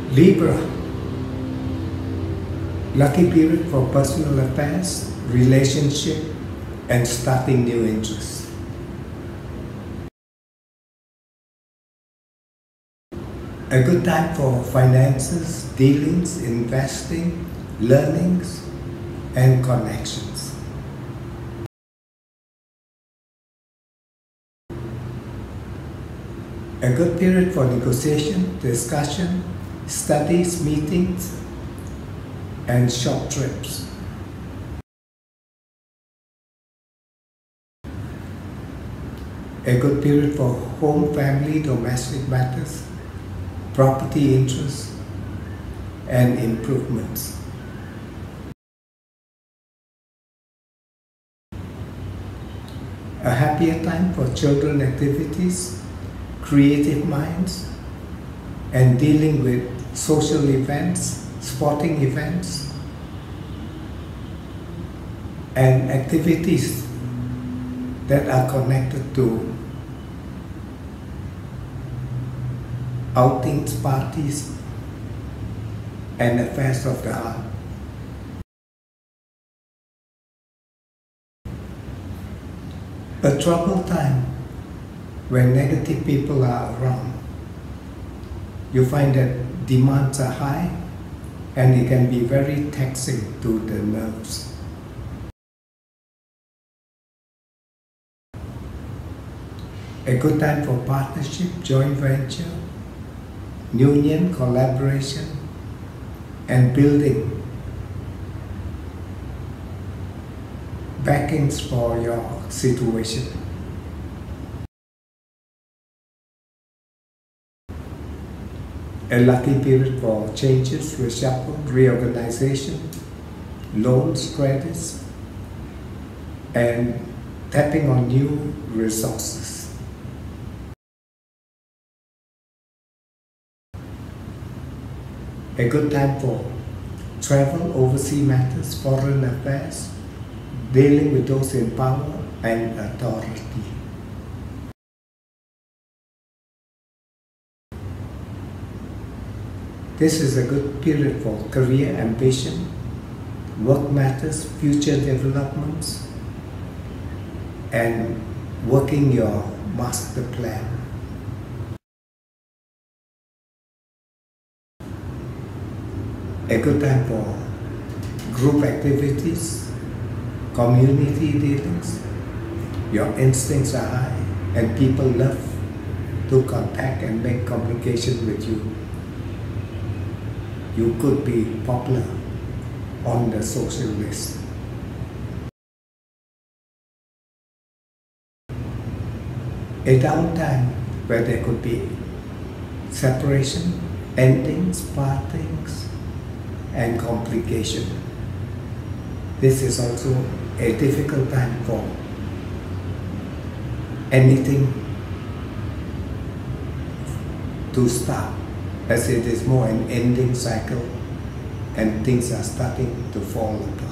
Libra, lucky period for personal affairs, relationship, and starting new interests. A good time for finances, dealings, investing, learnings, and connections. A good period for negotiation, discussion, studies, meetings, and short trips. A good period for home, family, domestic matters, property interests, and improvements. A happier time for children activities, creative minds, and dealing with social events, sporting events, and activities that are connected to outings, parties, and affairs of the heart. A troubled time when negative people are around. You find that demands are high and it can be very taxing to the nerves. A good time for partnership, joint venture, union, collaboration, and building backings for your situation. A lucky period for changes, reshuffle, reorganization, loans, credits, and tapping on new resources. A good time for travel, overseas matters, foreign affairs, dealing with those in power and authority. This is a good period for career ambition, work matters, future developments, and working your master plan. A good time for group activities, community dealings. Your instincts are high and people love to contact and make communication with you. You could be popular on the social list. A downtime where there could be separation, endings, partings, and complication. This is also a difficult time for anything to start, as it is more an ending cycle and things are starting to fall apart.